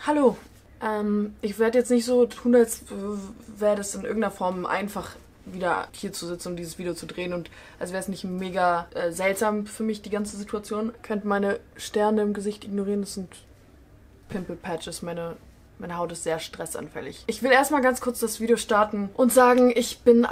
Hallo. Ich werde jetzt nicht so tun, als wäre das in irgendeiner Form einfach, wieder hier zu sitzen und dieses Video zu drehen und als wäre es nicht mega seltsam für mich, die ganze Situation. Ihr könnt meine Sterne im Gesicht ignorieren, das sind Pimple Patches, meine Haut ist sehr stressanfällig. Ich will erstmal ganz kurz das Video starten und sagen, ich bin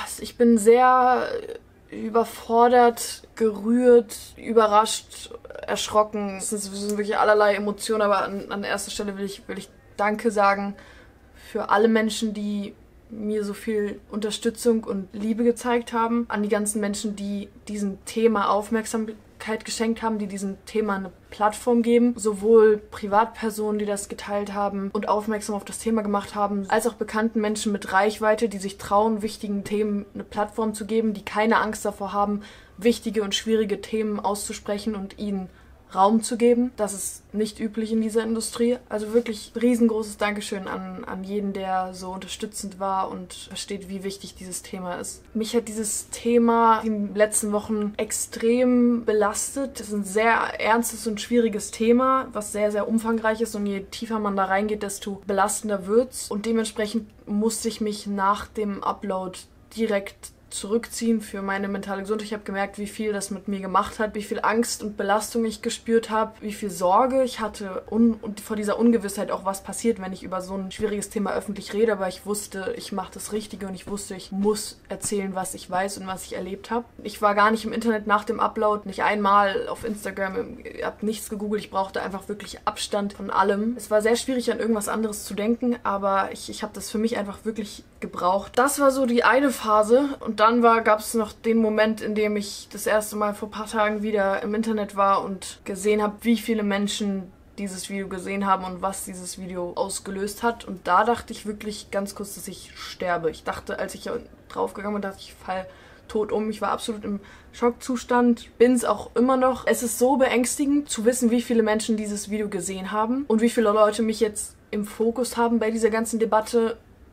sehr überfordert, gerührt, überrascht, erschrocken. Es sind wirklich allerlei Emotionen, aber an erster Stelle will ich Danke sagen für alle Menschen, die mir so viel Unterstützung und Liebe gezeigt haben. An die ganzen Menschen, die diesem Thema Aufmerksamkeit geschenkt haben, die diesem Thema eine Plattform geben. Sowohl Privatpersonen, die das geteilt haben und aufmerksam auf das Thema gemacht haben, als auch bekannten Menschen mit Reichweite, die sich trauen, wichtigen Themen eine Plattform zu geben, die keine Angst davor haben, wichtige und schwierige Themen auszusprechen und ihnen Raum zu geben. Das ist nicht üblich in dieser Industrie. Also wirklich riesengroßes Dankeschön an jeden, der so unterstützend war und versteht, wie wichtig dieses Thema ist. Mich hat dieses Thema in den letzten Wochen extrem belastet. Es ist ein sehr ernstes und schwieriges Thema, was sehr, sehr umfangreich ist und je tiefer man da reingeht, desto belastender wird's. Und dementsprechend musste ich mich nach dem Upload direkt zurückziehen für meine mentale Gesundheit. Ich habe gemerkt, wie viel das mit mir gemacht hat, wie viel Angst und Belastung ich gespürt habe, wie viel Sorge ich hatte und vor dieser Ungewissheit auch, was passiert, wenn ich über so ein schwieriges Thema öffentlich rede. Aber ich wusste, ich mache das Richtige und ich wusste, ich muss erzählen, was ich weiß und was ich erlebt habe. Ich war gar nicht im Internet nach dem Upload, nicht einmal auf Instagram, ich habe nichts gegoogelt. Ich brauchte einfach wirklich Abstand von allem. Es war sehr schwierig, an irgendwas anderes zu denken, aber ich habe das für mich einfach wirklich gebraucht. Das war so die eine Phase und dann gab es noch den Moment, in dem ich das erste Mal vor ein paar Tagen wieder im Internet war und gesehen habe, wie viele Menschen dieses Video gesehen haben und was dieses Video ausgelöst hat. Und da dachte ich wirklich ganz kurz, dass ich sterbe. Ich dachte, als ich draufgegangen bin, dachte ich fall tot um. Ich war absolut im Schockzustand, bin es auch immer noch. Es ist so beängstigend zu wissen, wie viele Menschen dieses Video gesehen haben und wie viele Leute mich jetzt im Fokus haben bei dieser ganzen Debatte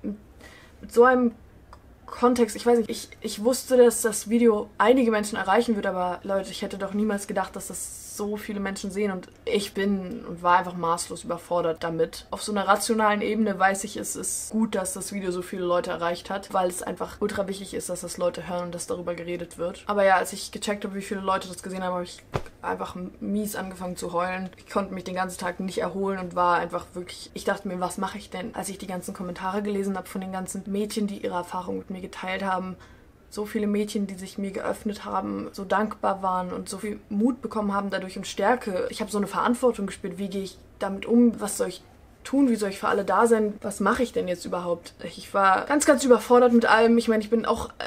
mit so einem Kontext. Ich weiß nicht, ich wusste, dass das Video einige Menschen erreichen wird, aber Leute, ich hätte doch niemals gedacht, dass das so viele Menschen sehen und ich bin und war einfach maßlos überfordert damit. Auf so einer rationalen Ebene weiß ich, es ist gut, dass das Video so viele Leute erreicht hat, weil es einfach ultra wichtig ist, dass das Leute hören und dass darüber geredet wird. Aber ja, als ich gecheckt habe, wie viele Leute das gesehen haben, habe ich einfach mies angefangen zu heulen. Ich konnte mich den ganzen Tag nicht erholen und war einfach wirklich, ich dachte mir, was mache ich denn? Als ich die ganzen Kommentare gelesen habe von den ganzen Mädchen, die ihre Erfahrung mit mir geteilt haben, so viele Mädchen, die sich mir geöffnet haben, so dankbar waren und so viel Mut bekommen haben dadurch und Stärke. Ich habe so eine Verantwortung gespürt, wie gehe ich damit um, was soll ich tun, wie soll ich für alle da sein, was mache ich denn jetzt überhaupt? Ich war ganz, ganz überfordert mit allem. Ich meine, ich bin auch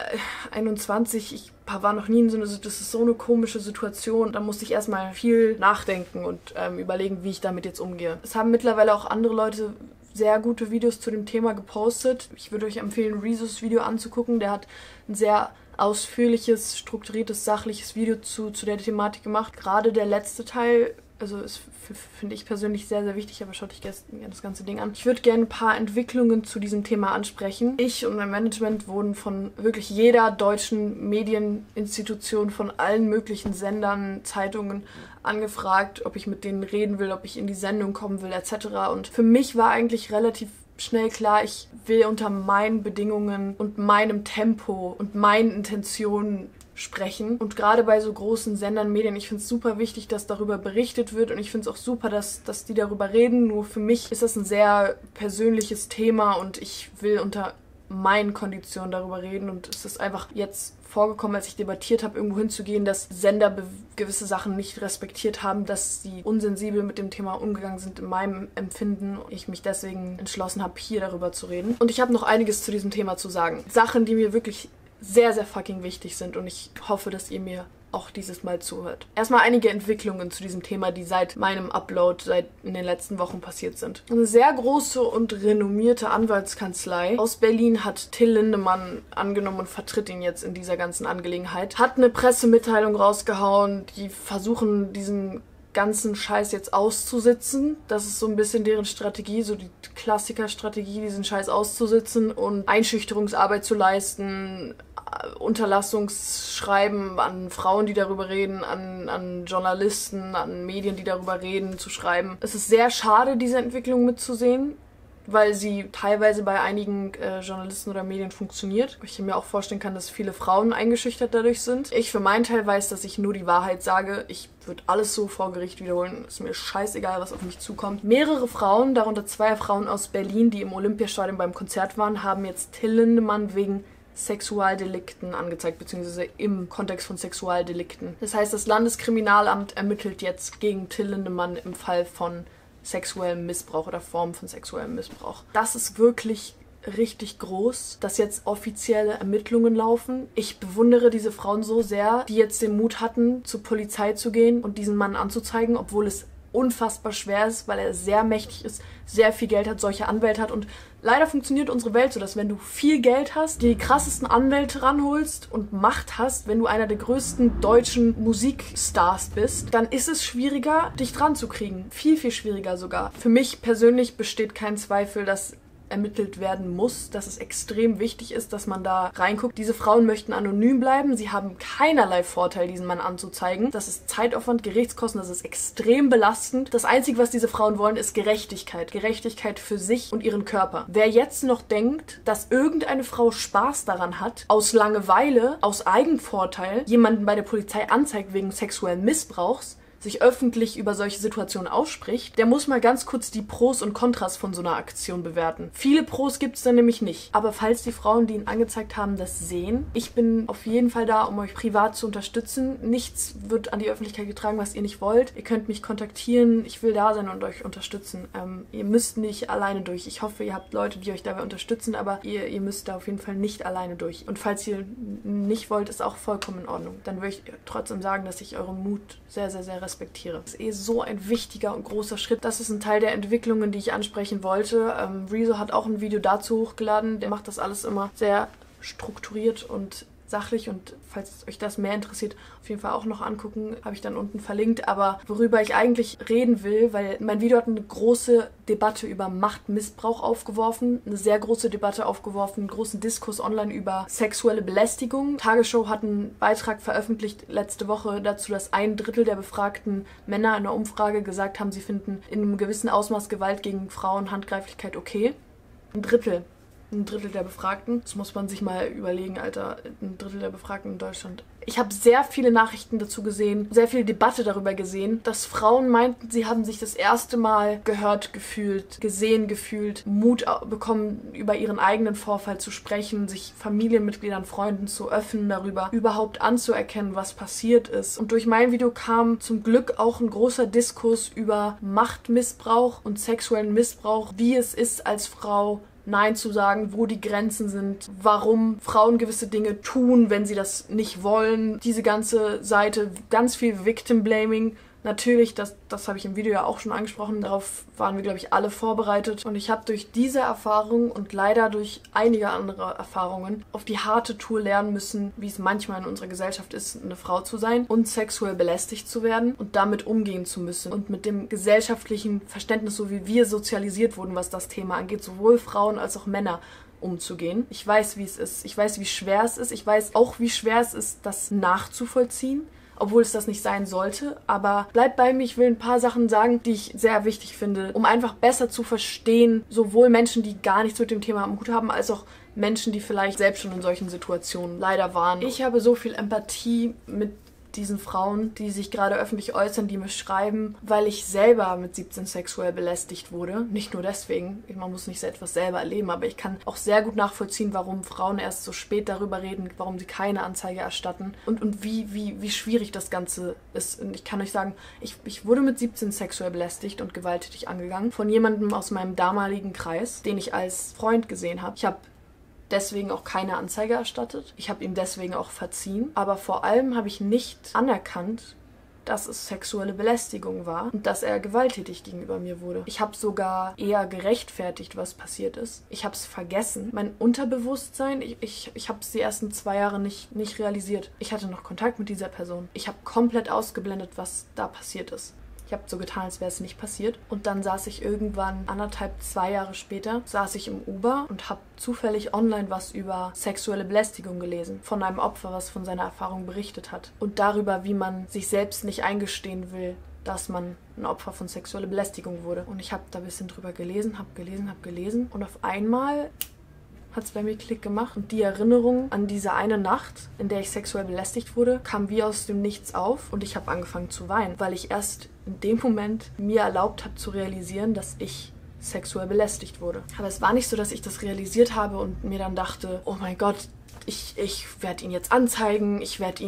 21, ich war noch nie in so einer, das ist so eine komische Situation. Da musste ich erstmal viel nachdenken und überlegen, wie ich damit jetzt umgehe. Es haben mittlerweile auch andere Leute sehr gute Videos zu dem Thema gepostet. Ich würde euch empfehlen, Rezus Video anzugucken. Der hat ein sehr ausführliches, strukturiertes, sachliches Video zu der Thematik gemacht. Gerade der letzte Teil, also ist, finde ich persönlich sehr, sehr wichtig, aber schaut euch gerne das ganze Ding an. Ich würde gerne ein paar Entwicklungen zu diesem Thema ansprechen. Ich und mein Management wurden von wirklich jeder deutschen Medieninstitution, von allen möglichen Sendern, Zeitungen angefragt, ob ich mit denen reden will, ob ich in die Sendung kommen will, etc. Und für mich war eigentlich relativ schnell klar, ich will unter meinen Bedingungen und meinem Tempo und meinen Intentionen sprechen. Und gerade bei so großen Sendern, Medien, ich finde es super wichtig, dass darüber berichtet wird und ich finde es auch super, dass die darüber reden. Nur für mich ist das ein sehr persönliches Thema und ich will unter meinen Konditionen darüber reden und es ist einfach jetzt vorgekommen, als ich debattiert habe, irgendwo hinzugehen, dass Sender gewisse Sachen nicht respektiert haben, dass sie unsensibel mit dem Thema umgegangen sind in meinem Empfinden und ich mich deswegen entschlossen habe, hier darüber zu reden. Und ich habe noch einiges zu diesem Thema zu sagen. Sachen, die mir wirklich sehr, sehr fucking wichtig sind und ich hoffe, dass ihr mir auch dieses Mal zuhört. Erstmal einige Entwicklungen zu diesem Thema, die seit meinem Upload, in den letzten Wochen passiert sind. Eine sehr große und renommierte Anwaltskanzlei aus Berlin hat Till Lindemann angenommen und vertritt ihn jetzt in dieser ganzen Angelegenheit. Hat eine Pressemitteilung rausgehauen, die versuchen, diesen ganzen Scheiß jetzt auszusitzen. Das ist so ein bisschen deren Strategie, so die Klassiker-Strategie, diesen Scheiß auszusitzen und Einschüchterungsarbeit zu leisten, Unterlassungsschreiben an Frauen, die darüber reden, an Journalisten, an Medien, die darüber reden, zu schreiben. Es ist sehr schade, diese Entwicklung mitzusehen, weil sie teilweise bei einigen Journalisten oder Medien funktioniert. Ich mir auch vorstellen kann, dass viele Frauen eingeschüchtert dadurch sind. Ich für meinen Teil weiß, dass ich nur die Wahrheit sage. Ich würde alles so vor Gericht wiederholen. Ist mir scheißegal, was auf mich zukommt. Mehrere Frauen, darunter 2 Frauen aus Berlin, die im Olympiastadion beim Konzert waren, haben jetzt Till Lindemann wegen Sexualdelikten angezeigt, beziehungsweise im Kontext von Sexualdelikten. Das heißt, das Landeskriminalamt ermittelt jetzt gegen Till Lindemann im Fall von sexuellem Missbrauch oder Formen von sexuellem Missbrauch. Das ist wirklich richtig groß, dass jetzt offizielle Ermittlungen laufen. Ich bewundere diese Frauen so sehr, die jetzt den Mut hatten, zur Polizei zu gehen und diesen Mann anzuzeigen, obwohl es unfassbar schwer ist, weil er sehr mächtig ist, sehr viel Geld hat, solche Anwälte hat und leider funktioniert unsere Welt so, dass wenn du viel Geld hast, die krassesten Anwälte ranholst und Macht hast, wenn du einer der größten deutschen Musikstars bist, dann ist es schwieriger, dich dran zu kriegen. Viel, viel schwieriger sogar. Für mich persönlich besteht kein Zweifel, dass ermittelt werden muss, dass es extrem wichtig ist, dass man da reinguckt. Diese Frauen möchten anonym bleiben, sie haben keinerlei Vorteil, diesen Mann anzuzeigen. Das ist Zeitaufwand, Gerichtskosten, das ist extrem belastend. Das Einzige, was diese Frauen wollen, ist Gerechtigkeit. Gerechtigkeit für sich und ihren Körper. Wer jetzt noch denkt, dass irgendeine Frau Spaß daran hat, aus Langeweile, aus Eigenvorteil, jemanden bei der Polizei anzeigt wegen sexuellen Missbrauchs, sich öffentlich über solche Situationen ausspricht, der muss mal ganz kurz die Pros und Kontras von so einer Aktion bewerten. Viele Pros gibt es da nämlich nicht. Aber falls die Frauen, die ihn angezeigt haben, das sehen, ich bin auf jeden Fall da, um euch privat zu unterstützen. Nichts wird an die Öffentlichkeit getragen, was ihr nicht wollt. Ihr könnt mich kontaktieren. Ich will da sein und euch unterstützen. Ihr müsst nicht alleine durch. Ich hoffe, ihr habt Leute, die euch dabei unterstützen, aber ihr müsst da auf jeden Fall nicht alleine durch. Und falls ihr nicht wollt, ist auch vollkommen in Ordnung. Dann würde ich trotzdem sagen, dass ich euren Mut sehr, sehr, sehr respektiere. Das ist so ein wichtiger und großer Schritt. Das ist ein Teil der Entwicklungen, die ich ansprechen wollte. Rezo hat auch ein Video dazu hochgeladen. Der macht das alles immer sehr strukturiert und sachlich und falls euch das mehr interessiert, auf jeden Fall auch noch angucken, habe ich dann unten verlinkt. Aber worüber ich eigentlich reden will, weil mein Video hat eine große Debatte über Machtmissbrauch aufgeworfen, eine sehr große Debatte aufgeworfen, einen großen Diskurs online über sexuelle Belästigung. Tagesschau hat einen Beitrag veröffentlicht letzte Woche dazu, dass 1/3 der befragten Männer in einer Umfrage gesagt haben, sie finden in einem gewissen Ausmaß Gewalt gegen Frauen, Handgreiflichkeit okay. Ein Drittel der Befragten. Das muss man sich mal überlegen, Alter. Ein Drittel der Befragten in Deutschland. Ich habe sehr viele Nachrichten dazu gesehen, sehr viel Debatte darüber gesehen, dass Frauen meinten, sie haben sich das erste Mal gehört gefühlt, gesehen gefühlt, Mut bekommen, über ihren eigenen Vorfall zu sprechen, sich Familienmitgliedern, Freunden zu öffnen darüber, überhaupt anzuerkennen, was passiert ist. Und durch mein Video kam zum Glück auch ein großer Diskurs über Machtmissbrauch und sexuellen Missbrauch, wie es ist als Frau, Nein zu sagen, wo die Grenzen sind, warum Frauen gewisse Dinge tun, wenn sie das nicht wollen. Diese ganze Seite, ganz viel Victim Blaming. Natürlich, das habe ich im Video ja auch schon angesprochen, darauf waren wir, glaube ich, alle vorbereitet. Und ich habe durch diese Erfahrung und leider durch einige andere Erfahrungen auf die harte Tour lernen müssen, wie es manchmal in unserer Gesellschaft ist, eine Frau zu sein und sexuell belästigt zu werden und damit umgehen zu müssen. Und mit dem gesellschaftlichen Verständnis, so wie wir sozialisiert wurden, was das Thema angeht, sowohl Frauen als auch Männer, umzugehen. Ich weiß, wie es ist. Ich weiß, wie schwer es ist. Ich weiß auch, wie schwer es ist, das nachzuvollziehen, obwohl es das nicht sein sollte. Aber bleibt bei mir, ich will ein paar Sachen sagen, die ich sehr wichtig finde, um einfach besser zu verstehen, sowohl Menschen, die gar nichts mit dem Thema am Hut haben, als auch Menschen, die vielleicht selbst schon in solchen Situationen leider waren. Ich habe so viel Empathie mit diesen Frauen, die sich gerade öffentlich äußern, die mir schreiben, weil ich selber mit 17 sexuell belästigt wurde. Nicht nur deswegen, man muss nicht so etwas selber erleben, aber ich kann auch sehr gut nachvollziehen, warum Frauen erst so spät darüber reden, warum sie keine Anzeige erstatten und wie schwierig das Ganze ist. Und ich kann euch sagen, ich wurde mit 17 sexuell belästigt und gewalttätig angegangen von jemandem aus meinem damaligen Kreis, den ich als Freund gesehen habe. Ich habe deswegen auch keine Anzeige erstattet. Ich habe ihm deswegen auch verziehen. Aber vor allem habe ich nicht anerkannt, dass es sexuelle Belästigung war und dass er gewalttätig gegenüber mir wurde. Ich habe sogar eher gerechtfertigt, was passiert ist. Ich habe es vergessen. Mein Unterbewusstsein, ich habe es die ersten 2 Jahre nicht realisiert. Ich hatte noch Kontakt mit dieser Person. Ich habe komplett ausgeblendet, was da passiert ist. Ich habe so getan, als wäre es nicht passiert. Und dann saß ich irgendwann 2 Jahre später, saß ich im Uber und habe zufällig online was über sexuelle Belästigung gelesen. Von einem Opfer, was von seiner Erfahrung berichtet hat. Und darüber, wie man sich selbst nicht eingestehen will, dass man ein Opfer von sexueller Belästigung wurde. Und ich habe da ein bisschen drüber gelesen, habe gelesen. Und auf einmal hat es bei mir Klick gemacht. Und die Erinnerung an diese eine Nacht, in der ich sexuell belästigt wurde, kam wie aus dem Nichts auf. Und ich habe angefangen zu weinen, weil ich erst in dem Moment mir erlaubt habe zu realisieren, dass ich sexuell belästigt wurde. Aber es war nicht so, dass ich das realisiert habe und mir dann dachte, oh mein Gott, ich werde ihn jetzt anzeigen, ich werde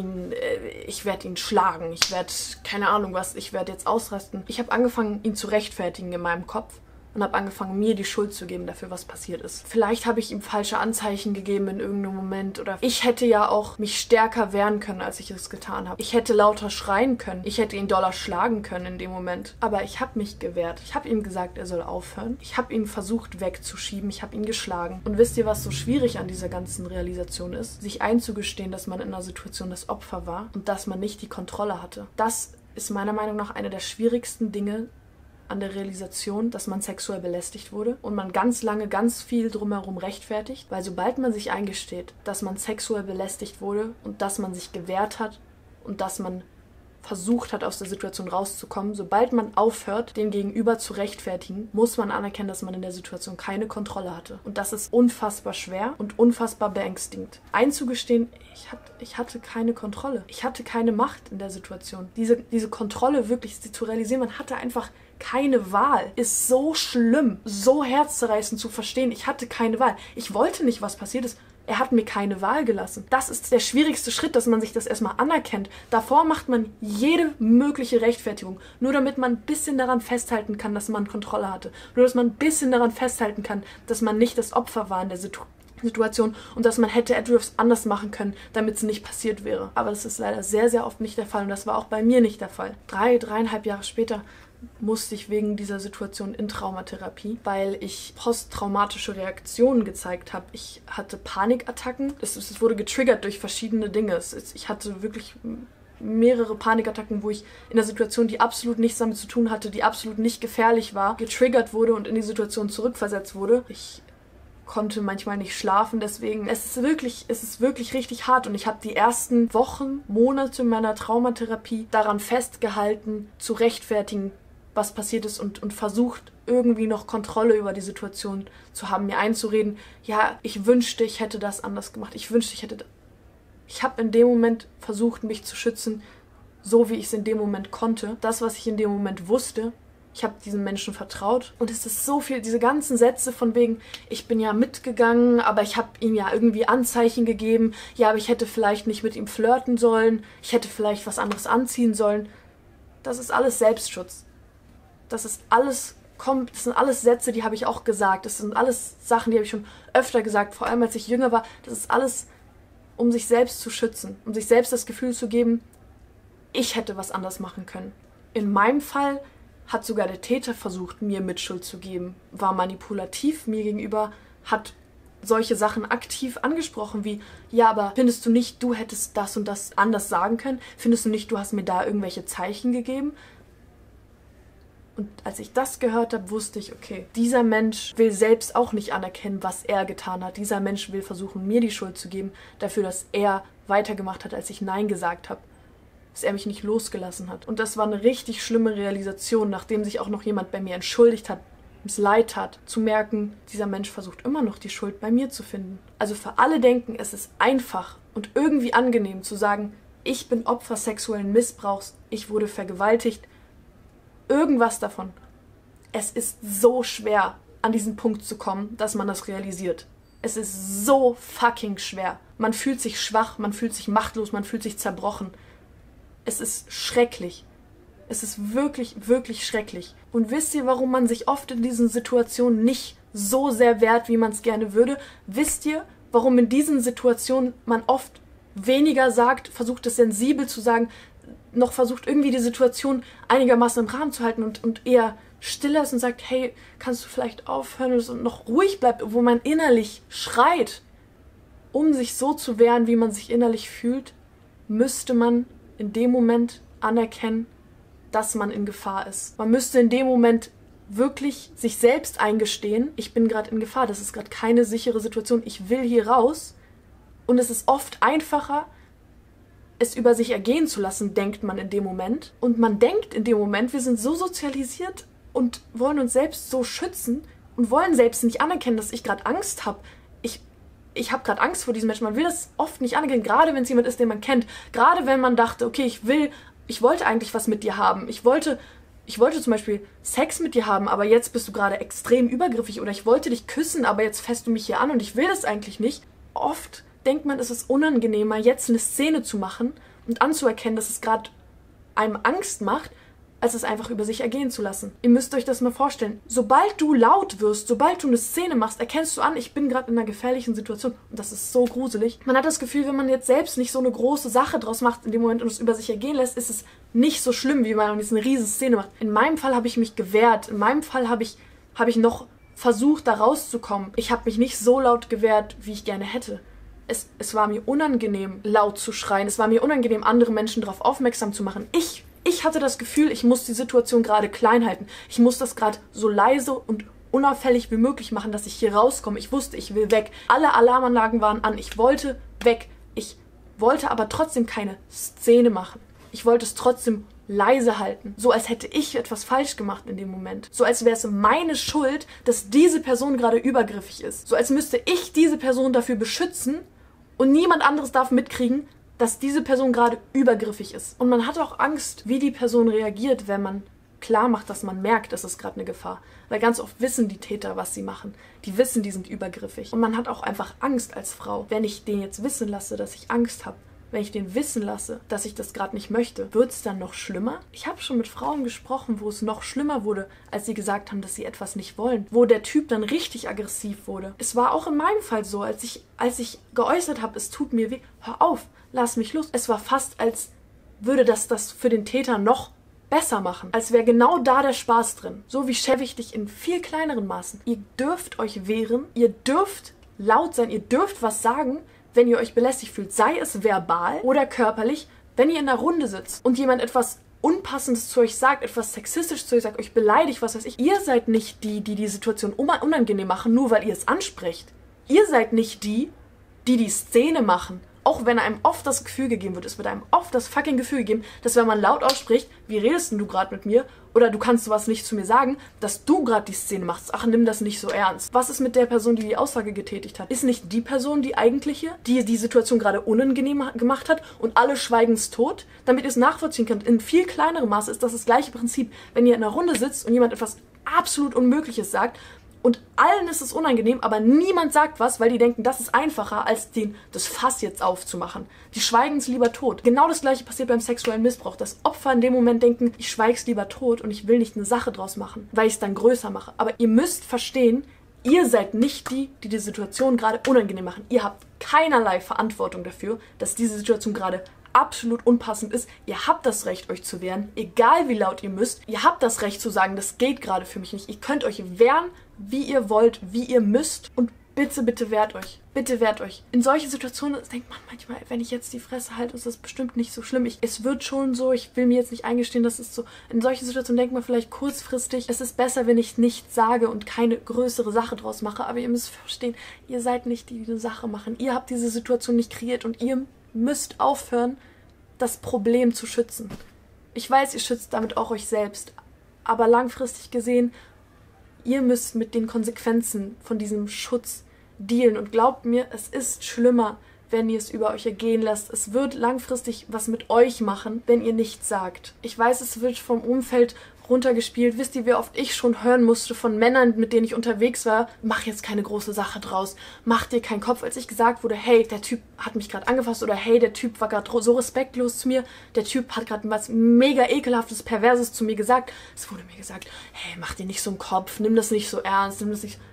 ihn schlagen, ich werde, keine Ahnung was, ich werde jetzt ausrasten. Ich habe angefangen, ihn zu rechtfertigen in meinem Kopf und habe angefangen, mir die Schuld zu geben dafür, was passiert ist. Vielleicht habe ich ihm falsche Anzeichen gegeben in irgendeinem Moment oder ich hätte ja auch mich stärker wehren können, als ich es getan habe. Ich hätte lauter schreien können. Ich hätte ihn doller schlagen können in dem Moment. Aber ich habe mich gewehrt. Ich habe ihm gesagt, er soll aufhören. Ich habe ihn versucht wegzuschieben. Ich habe ihn geschlagen. Und wisst ihr, was so schwierig an dieser ganzen Realisation ist? Sich einzugestehen, dass man in einer Situation das Opfer war und dass man nicht die Kontrolle hatte. Das ist meiner Meinung nach eine der schwierigsten Dinge an der Realisation, dass man sexuell belästigt wurde und man ganz lange ganz viel drumherum rechtfertigt, weil sobald man sich eingesteht, dass man sexuell belästigt wurde und dass man sich gewehrt hat und dass man versucht hat, aus der Situation rauszukommen, sobald man aufhört, den Gegenüber zu rechtfertigen, muss man anerkennen, dass man in der Situation keine Kontrolle hatte. Und das ist unfassbar schwer und unfassbar beängstigend. Einzugestehen, ich hatte keine Kontrolle. Ich hatte keine Macht in der Situation. Diese Kontrolle wirklich zu realisieren, man hatte einfach keine Wahl, ist so schlimm, so herzzerreißend zu verstehen. Ich hatte keine Wahl. Ich wollte nicht, was passiert ist. Er hat mir keine Wahl gelassen. Das ist der schwierigste Schritt, dass man sich das erstmal anerkennt. Davor macht man jede mögliche Rechtfertigung. Nur damit man ein bisschen daran festhalten kann, dass man Kontrolle hatte. Nur dass man ein bisschen daran festhalten kann, dass man nicht das Opfer war in der Situation und dass man hätte etwas anders machen können, damit es nicht passiert wäre. Aber das ist leider sehr, sehr oft nicht der Fall und das war auch bei mir nicht der Fall. 3,5 Jahre später musste ich wegen dieser Situation in Traumatherapie, weil ich posttraumatische Reaktionen gezeigt habe. Ich hatte Panikattacken. Es wurde getriggert durch verschiedene Dinge. Ich hatte wirklich mehrere Panikattacken, wo ich in einer Situation, die absolut nichts damit zu tun hatte, die absolut nicht gefährlich war, getriggert wurde und in die Situation zurückversetzt wurde. Ich konnte manchmal nicht schlafen, deswegen es ist wirklich richtig hart und ich habe die ersten Wochen, Monate meiner Traumatherapie daran festgehalten, zu rechtfertigen, was passiert ist und versucht, irgendwie noch Kontrolle über die Situation zu haben, mir einzureden, ja, ich wünschte, ich hätte das anders gemacht, ich wünschte, ich hätte... Ich habe in dem Moment versucht, mich zu schützen, so wie ich es in dem Moment konnte. Das, was ich in dem Moment wusste, ich habe diesen Menschen vertraut und es ist so viel, diese ganzen Sätze von wegen, ich bin ja mitgegangen, aber ich habe ihm ja irgendwie Anzeichen gegeben, ja, aber ich hätte vielleicht nicht mit ihm flirten sollen, ich hätte vielleicht was anderes anziehen sollen. Das ist alles Selbstschutz. Das sind alles Sätze, die habe ich auch gesagt. Das sind alles Sachen, die habe ich schon öfter gesagt, vor allem als ich jünger war. Das ist alles, um sich selbst zu schützen, um sich selbst das Gefühl zu geben, ich hätte was anders machen können. In meinem Fall hat sogar der Täter versucht, mir Mitschuld zu geben, war manipulativ mir gegenüber, hat solche Sachen aktiv angesprochen wie, ja, aber findest du nicht, du hättest das und das anders sagen können? Findest du nicht, du hast mir da irgendwelche Zeichen gegeben? Und als ich das gehört habe, wusste ich, okay, dieser Mensch will selbst auch nicht anerkennen, was er getan hat. Dieser Mensch will versuchen, mir die Schuld zu geben, dafür, dass er weitergemacht hat, als ich Nein gesagt habe. Dass er mich nicht losgelassen hat. Und das war eine richtig schlimme Realisation, nachdem sich auch noch jemand bei mir entschuldigt hat, es leid tat, zu merken, dieser Mensch versucht immer noch die Schuld bei mir zu finden. Also für alle denken, es ist einfach und irgendwie angenehm zu sagen, ich bin Opfer sexuellen Missbrauchs, ich wurde vergewaltigt, irgendwas davon. Es ist so schwer, an diesen Punkt zu kommen, dass man das realisiert. Es ist so fucking schwer. Man fühlt sich schwach, man fühlt sich machtlos, man fühlt sich zerbrochen. Es ist schrecklich. Es ist wirklich, wirklich schrecklich. Und wisst ihr, warum man sich oft in diesen Situationen nicht so sehr wehrt, wie man es gerne würde? Wisst ihr, warum in diesen Situationen man oft weniger sagt, versucht es sensibel zu sagen, noch versucht irgendwie die Situation einigermaßen im Rahmen zu halten und eher stiller ist und sagt, hey, kannst du vielleicht aufhören und noch ruhig bleibt, wo man innerlich schreit, um sich so zu wehren, wie man sich innerlich fühlt, müsste man in dem Moment anerkennen, dass man in Gefahr ist. Man müsste in dem Moment wirklich sich selbst eingestehen, ich bin gerade in Gefahr, das ist gerade keine sichere Situation, ich will hier raus. Und es ist oft einfacher, es über sich ergehen zu lassen, denkt man in dem Moment. Und man denkt in dem Moment, wir sind so sozialisiert und wollen uns selbst so schützen und wollen selbst nicht anerkennen, dass ich gerade Angst habe. Ich habe gerade Angst vor diesem Menschen. Man will das oft nicht anerkennen, gerade wenn es jemand ist, den man kennt. Gerade wenn man dachte, okay, ich wollte eigentlich was mit dir haben. Ich wollte zum Beispiel Sex mit dir haben, aber jetzt bist du gerade extrem übergriffig. Oder ich wollte dich küssen, aber jetzt fässt du mich hier an und ich will das eigentlich nicht. Oft denkt man, es ist unangenehmer, jetzt eine Szene zu machen und anzuerkennen, dass es gerade einem Angst macht, als es einfach über sich ergehen zu lassen. Ihr müsst euch das mal vorstellen. Sobald du laut wirst, sobald du eine Szene machst, erkennst du an, ich bin gerade in einer gefährlichen Situation. Und das ist so gruselig. Man hat das Gefühl, wenn man jetzt selbst nicht so eine große Sache draus macht in dem Moment und es über sich ergehen lässt, ist es nicht so schlimm, wie wenn man jetzt eine riesige Szene macht. In meinem Fall habe ich mich gewehrt. In meinem Fall habe ich noch versucht, da rauszukommen. Ich habe mich nicht so laut gewehrt, wie ich gerne hätte. Es war mir unangenehm, laut zu schreien. Es war mir unangenehm, andere Menschen darauf aufmerksam zu machen. Ich hatte das Gefühl, ich muss die Situation gerade klein halten. Ich muss das gerade so leise und unauffällig wie möglich machen, dass ich hier rauskomme. Ich wusste, ich will weg. Alle Alarmanlagen waren an. Ich wollte weg. Ich wollte aber trotzdem keine Szene machen. Ich wollte es trotzdem leise halten. So als hätte ich etwas falsch gemacht in dem Moment. So als wäre es meine Schuld, dass diese Person gerade übergriffig ist. So als müsste ich diese Person dafür beschützen und niemand anderes darf mitkriegen, dass diese Person gerade übergriffig ist. Und man hat auch Angst, wie die Person reagiert, wenn man klar macht, dass man merkt, es ist gerade eine Gefahr. Weil ganz oft wissen die Täter, was sie machen. Die wissen, die sind übergriffig. Und man hat auch einfach Angst als Frau. Wenn ich den jetzt wissen lasse, dass ich Angst habe, wenn ich den wissen lasse, dass ich das gerade nicht möchte, wird es dann noch schlimmer? Ich habe schon mit Frauen gesprochen, wo es noch schlimmer wurde, als sie gesagt haben, dass sie etwas nicht wollen. Wo der Typ dann richtig aggressiv wurde. Es war auch in meinem Fall so, als ich geäußert habe, es tut mir weh, hör auf, lass mich los. Es war fast, als würde das für den Täter noch besser machen. Als wäre genau da der Spaß drin. So wie wichtig in viel kleineren Maßen. Ihr dürft euch wehren, ihr dürft laut sein, ihr dürft was sagen, wenn ihr euch belästigt fühlt, sei es verbal oder körperlich, wenn ihr in einer Runde sitzt und jemand etwas Unpassendes zu euch sagt, etwas sexistisch zu euch sagt, euch beleidigt, was weiß ich. Ihr seid nicht die Situation unangenehm machen, nur weil ihr es ansprecht. Ihr seid nicht die Szene machen. Auch wenn einem oft das Gefühl gegeben wird, es wird einem oft das fucking Gefühl gegeben, dass wenn man laut ausspricht, wie redest denn du gerade mit mir? Oder du kannst sowas nicht zu mir sagen, dass du gerade die Szene machst. Ach, nimm das nicht so ernst. Was ist mit der Person, die die Aussage getätigt hat? Ist nicht die Person die eigentliche, die die Situation gerade unangenehm gemacht hat und alle schweigenstot? Damit ihr es nachvollziehen könnt, in viel kleinerem Maße ist das gleiche Prinzip. Wenn ihr in einer Runde sitzt und jemand etwas absolut Unmögliches sagt, und allen ist es unangenehm, aber niemand sagt was, weil die denken, das ist einfacher, als das Fass jetzt aufzumachen. Die schweigen es lieber tot. Genau das gleiche passiert beim sexuellen Missbrauch. Dass Opfer in dem Moment denken, ich schweige es lieber tot und ich will nicht eine Sache draus machen, weil ich es dann größer mache. Aber ihr müsst verstehen, ihr seid nicht die Situation gerade unangenehm machen. Ihr habt keinerlei Verantwortung dafür, dass diese Situation gerade absolut unpassend ist. Ihr habt das Recht, euch zu wehren, egal wie laut ihr müsst. Ihr habt das Recht zu sagen, das geht gerade für mich nicht. Ihr könnt euch wehren, wie ihr wollt, wie ihr müsst und bitte, bitte wehrt euch. Bitte wehrt euch. In solchen Situationen denkt man manchmal, wenn ich jetzt die Fresse halte, ist das bestimmt nicht so schlimm. Es wird schon so, ich will mir jetzt nicht eingestehen, das ist so. In solchen Situationen denkt man vielleicht kurzfristig, es ist besser, wenn ich nichts sage und keine größere Sache draus mache. Aber ihr müsst verstehen, ihr seid nicht die eine Sache machen. Ihr habt diese Situation nicht kreiert und ihr müsst aufhören, das Problem zu schützen. Ich weiß, ihr schützt damit auch euch selbst, aber langfristig gesehen, ihr müsst mit den Konsequenzen von diesem Schutz dealen. Und glaubt mir, es ist schlimmer, wenn ihr es über euch ergehen lasst. Es wird langfristig was mit euch machen, wenn ihr nichts sagt. Ich weiß, es wird vom Umfeld runtergespielt. Wisst ihr, wie oft ich schon hören musste von Männern, mit denen ich unterwegs war, mach jetzt keine große Sache draus, mach dir keinen Kopf, als ich gesagt wurde, hey, der Typ hat mich gerade angefasst oder hey, der Typ war gerade so respektlos zu mir, der Typ hat gerade was mega ekelhaftes, perverses zu mir gesagt. Es wurde mir gesagt, hey, mach dir nicht so einen Kopf, nimm das nicht so ernst, nimm das nicht.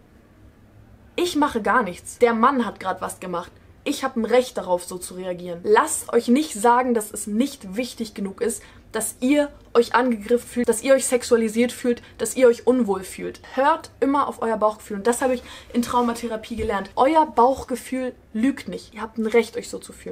Ich mache gar nichts. Der Mann hat gerade was gemacht. Ich habe ein Recht darauf, so zu reagieren. Lasst euch nicht sagen, dass es nicht wichtig genug ist, dass ihr euch angegriffen fühlt, dass ihr euch sexualisiert fühlt, dass ihr euch unwohl fühlt. Hört immer auf euer Bauchgefühl. Und das habe ich in Traumatherapie gelernt. Euer Bauchgefühl lügt nicht. Ihr habt ein Recht, euch so zu fühlen.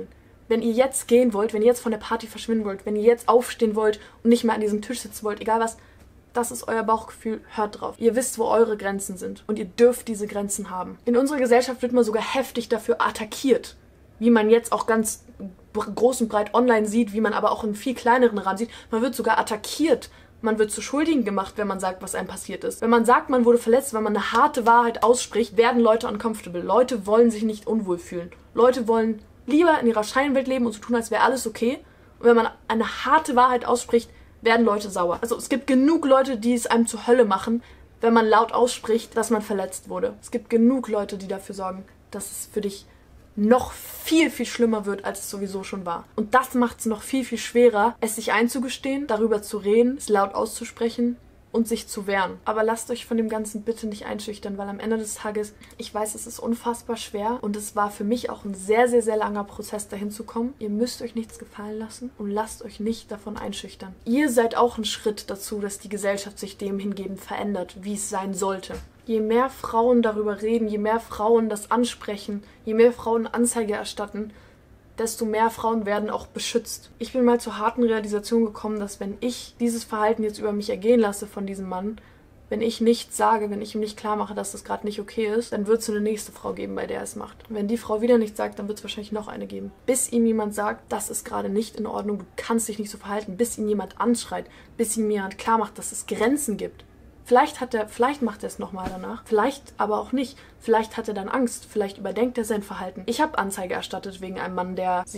Wenn ihr jetzt gehen wollt, wenn ihr jetzt von der Party verschwinden wollt, wenn ihr jetzt aufstehen wollt und nicht mehr an diesem Tisch sitzen wollt, egal was, das ist euer Bauchgefühl, hört drauf. Ihr wisst, wo eure Grenzen sind und ihr dürft diese Grenzen haben. In unserer Gesellschaft wird man sogar heftig dafür attackiert, wie man jetzt auch ganz groß und breit online sieht, wie man aber auch in viel kleineren Rahmen sieht. Man wird sogar attackiert. Man wird zu Schuldigen gemacht, wenn man sagt, was einem passiert ist. Wenn man sagt, man wurde verletzt, wenn man eine harte Wahrheit ausspricht, werden Leute uncomfortable. Leute wollen sich nicht unwohl fühlen. Leute wollen lieber in ihrer Scheinwelt leben und so tun, als wäre alles okay. Und wenn man eine harte Wahrheit ausspricht, werden Leute sauer. Also es gibt genug Leute, die es einem zur Hölle machen, wenn man laut ausspricht, dass man verletzt wurde. Es gibt genug Leute, die dafür sorgen, dass es für dich noch viel, viel schlimmer wird, als es sowieso schon war. Und das macht es noch viel, viel schwerer, es sich einzugestehen, darüber zu reden, es laut auszusprechen und sich zu wehren. Aber lasst euch von dem Ganzen bitte nicht einschüchtern, weil am Ende des Tages, ich weiß, es ist unfassbar schwer und es war für mich auch ein sehr, sehr, sehr langer Prozess, dahin zu kommen. Ihr müsst euch nichts gefallen lassen und lasst euch nicht davon einschüchtern. Ihr seid auch ein Schritt dazu, dass die Gesellschaft sich dem hingehend verändert, wie es sein sollte. Je mehr Frauen darüber reden, je mehr Frauen das ansprechen, je mehr Frauen Anzeige erstatten, desto mehr Frauen werden auch beschützt. Ich bin mal zur harten Realisation gekommen, dass wenn ich dieses Verhalten jetzt über mich ergehen lasse von diesem Mann, wenn ich nichts sage, wenn ich ihm nicht klar mache, dass das gerade nicht okay ist, dann wird es eine nächste Frau geben, bei der er es macht. Und wenn die Frau wieder nichts sagt, dann wird es wahrscheinlich noch eine geben. Bis ihm jemand sagt, das ist gerade nicht in Ordnung, du kannst dich nicht so verhalten, bis ihn jemand anschreit, bis ihm jemand klar macht, dass es Grenzen gibt. Vielleicht macht er es nochmal danach, vielleicht aber auch nicht. Vielleicht hat er dann Angst, vielleicht überdenkt er sein Verhalten. Ich habe Anzeige erstattet wegen einem Mann,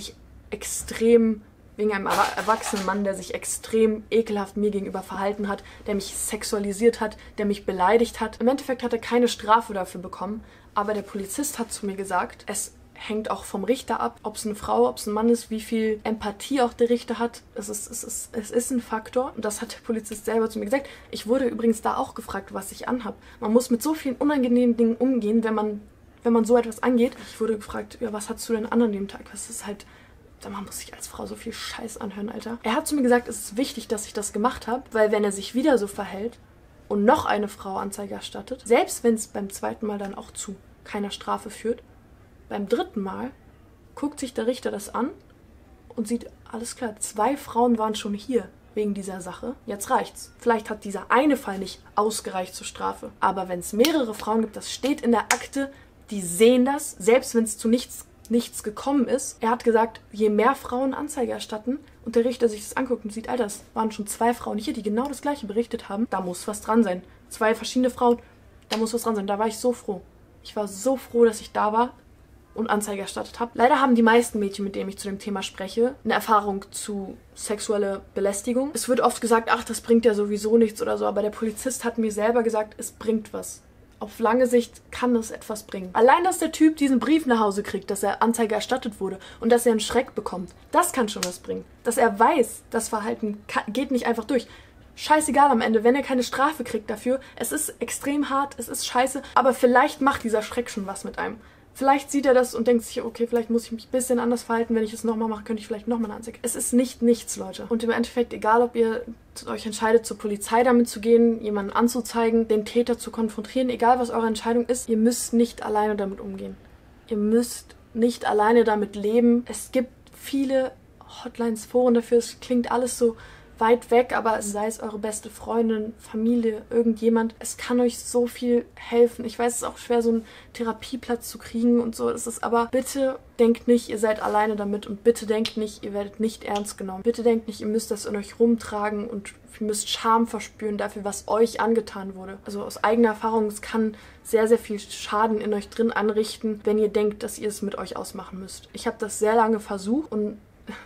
wegen einem erwachsenen Mann, der sich extrem ekelhaft mir gegenüber verhalten hat, der mich sexualisiert hat, der mich beleidigt hat. Im Endeffekt hat er keine Strafe dafür bekommen, aber der Polizist hat zu mir gesagt, es hängt auch vom Richter ab, ob es eine Frau, ob es ein Mann ist, wie viel Empathie auch der Richter hat. Es ist ein Faktor und das hat der Polizist selber zu mir gesagt. Ich wurde übrigens da auch gefragt, was ich anhab. Man muss mit so vielen unangenehmen Dingen umgehen, wenn man so etwas angeht. Ich wurde gefragt, ja, was hattest du denn an dem Tag? Das ist halt, man muss sich als Frau so viel Scheiß anhören, Alter. Er hat zu mir gesagt, es ist wichtig, dass ich das gemacht habe, weil wenn er sich wieder so verhält und noch eine Frau Anzeige erstattet, selbst wenn es beim zweiten Mal dann auch zu keiner Strafe führt, beim dritten Mal guckt sich der Richter das an und sieht, alles klar, 2 Frauen waren schon hier wegen dieser Sache. Jetzt reicht's. Vielleicht hat dieser eine Fall nicht ausgereicht zur Strafe. Aber wenn es mehrere Frauen gibt, das steht in der Akte, die sehen das, selbst wenn es zu nichts gekommen ist. Er hat gesagt, je mehr Frauen Anzeige erstatten und der Richter sich das anguckt und sieht, Alter, das waren schon 2 Frauen hier, die genau das Gleiche berichtet haben, da muss was dran sein. 2 verschiedene Frauen, da muss was dran sein. Da war ich so froh. Ich war so froh, dass ich da war und Anzeige erstattet habe. Leider haben die meisten Mädchen, mit denen ich zu dem Thema spreche, eine Erfahrung zu sexueller Belästigung. Es wird oft gesagt, ach, das bringt ja sowieso nichts oder so, aber der Polizist hat mir selber gesagt, es bringt was. Auf lange Sicht kann es etwas bringen. Allein, dass der Typ diesen Brief nach Hause kriegt, dass er Anzeige erstattet wurde und dass er einen Schreck bekommt, das kann schon was bringen. Dass er weiß, das Verhalten geht nicht einfach durch. Scheißegal am Ende, wenn er keine Strafe kriegt dafür. Es ist extrem hart, es ist scheiße, aber vielleicht macht dieser Schreck schon was mit einem. Vielleicht sieht er das und denkt sich, okay, vielleicht muss ich mich ein bisschen anders verhalten. Wenn ich es nochmal mache, könnte ich vielleicht nochmal eine Anzeige. Es ist nicht nichts, Leute. Und im Endeffekt, egal ob ihr euch entscheidet, zur Polizei damit zu gehen, jemanden anzuzeigen, den Täter zu konfrontieren, egal was eure Entscheidung ist, ihr müsst nicht alleine damit umgehen. Ihr müsst nicht alleine damit leben. Es gibt viele Hotlines, Foren dafür. Es klingt alles so weit weg, aber sei es eure beste Freundin, Familie, irgendjemand, es kann euch so viel helfen. Ich weiß, es ist auch schwer, so einen Therapieplatz zu kriegen und so. Es ist aber, bitte denkt nicht, ihr seid alleine damit und bitte denkt nicht, ihr werdet nicht ernst genommen. Bitte denkt nicht, ihr müsst das in euch rumtragen und ihr müsst Scham verspüren dafür, was euch angetan wurde. Also aus eigener Erfahrung, es kann sehr, sehr viel Schaden in euch drin anrichten, wenn ihr denkt, dass ihr es mit euch ausmachen müsst. Ich habe das sehr lange versucht und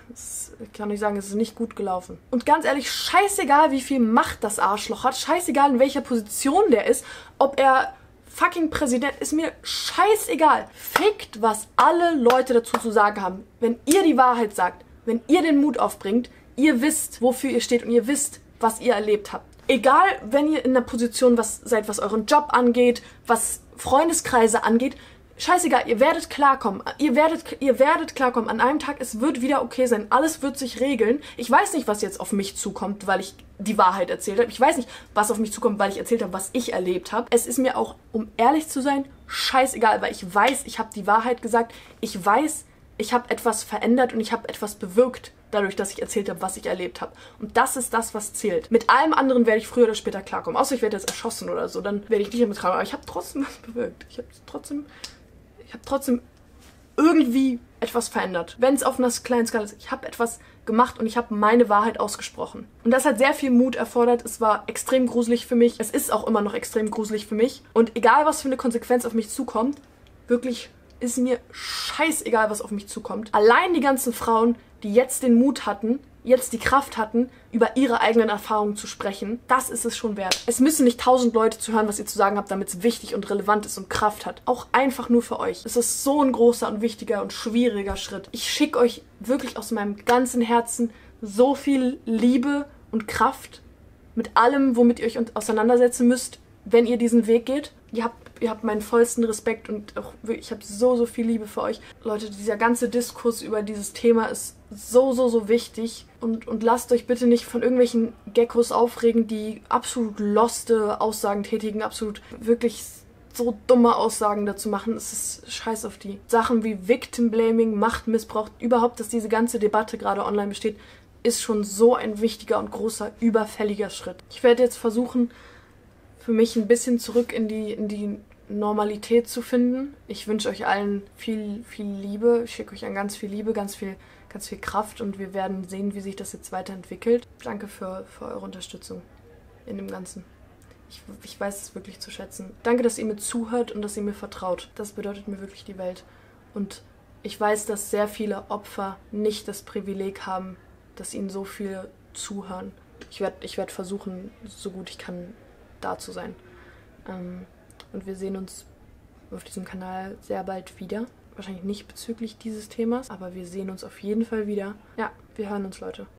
ich kann euch sagen, es ist nicht gut gelaufen. Und ganz ehrlich, scheißegal, wie viel Macht das Arschloch hat, scheißegal, in welcher Position der ist, ob er fucking Präsident ist, mir scheißegal. Fickt, was alle Leute dazu zu sagen haben. Wenn ihr die Wahrheit sagt, wenn ihr den Mut aufbringt, ihr wisst, wofür ihr steht und ihr wisst, was ihr erlebt habt. Egal, wenn ihr in einer Position seid, was euren Job angeht, was Freundeskreise angeht, scheißegal, ihr werdet klarkommen. Ihr werdet klarkommen. An einem Tag, es wird wieder okay sein. Alles wird sich regeln. Ich weiß nicht, was jetzt auf mich zukommt, weil ich die Wahrheit erzählt habe. Ich weiß nicht, was auf mich zukommt, weil ich erzählt habe, was ich erlebt habe. Es ist mir auch, um ehrlich zu sein, scheißegal, weil ich weiß, ich habe die Wahrheit gesagt. Ich weiß, ich habe etwas verändert und ich habe etwas bewirkt, dadurch, dass ich erzählt habe, was ich erlebt habe. Und das ist das, was zählt. Mit allem anderen werde ich früher oder später klarkommen. Außer ich werde jetzt erschossen oder so, dann werde ich nicht damit klarkommen. Aber ich habe trotzdem was bewirkt. Ich habe trotzdem irgendwie etwas verändert. Wenn es auf einer kleinen Skala ist. Ich habe etwas gemacht und ich habe meine Wahrheit ausgesprochen. Und das hat sehr viel Mut erfordert. Es war extrem gruselig für mich. Es ist auch immer noch extrem gruselig für mich. Und egal, was für eine Konsequenz auf mich zukommt, wirklich ist mir scheißegal, was auf mich zukommt. Allein die ganzen Frauen, die jetzt den Mut hatten, jetzt die Kraft hatten, über ihre eigenen Erfahrungen zu sprechen, das ist es schon wert. Es müssen nicht 1000 Leute zu hören, was ihr zu sagen habt, damit es wichtig und relevant ist und Kraft hat. Auch einfach nur für euch. Es ist so ein großer und wichtiger und schwieriger Schritt. Ich schicke euch wirklich aus meinem ganzen Herzen so viel Liebe und Kraft mit allem, womit ihr euch auseinandersetzen müsst, wenn ihr diesen Weg geht. Ihr habt meinen vollsten Respekt und auch ich habe so viel Liebe für euch. Leute, dieser ganze Diskurs über dieses Thema ist so wichtig. Und lasst euch bitte nicht von irgendwelchen Geckos aufregen, die absolut loste Aussagen tätigen, absolut wirklich so dumme Aussagen dazu machen. Es ist scheiß auf die. Sachen wie Victim Blaming, Machtmissbrauch, überhaupt, dass diese ganze Debatte gerade online besteht, ist schon so ein wichtiger und großer, überfälliger Schritt. Ich werde jetzt versuchen, für mich ein bisschen zurück in die Normalität zu finden. Ich wünsche euch allen viel Liebe. Ich schicke euch an ganz viel Liebe, ganz viel Kraft und wir werden sehen, wie sich das jetzt weiterentwickelt. Danke für eure Unterstützung in dem Ganzen. Ich weiß es wirklich zu schätzen. Danke, dass ihr mir zuhört und dass ihr mir vertraut. Das bedeutet mir wirklich die Welt. Und ich weiß, dass sehr viele Opfer nicht das Privileg haben, dass ihnen so viele zuhören. Ich werd versuchen, so gut ich kann, da zu sein. Und wir sehen uns auf diesem Kanal sehr bald wieder. Wahrscheinlich nicht bezüglich dieses Themas, aber wir sehen uns auf jeden Fall wieder. Ja, wir hören uns, Leute.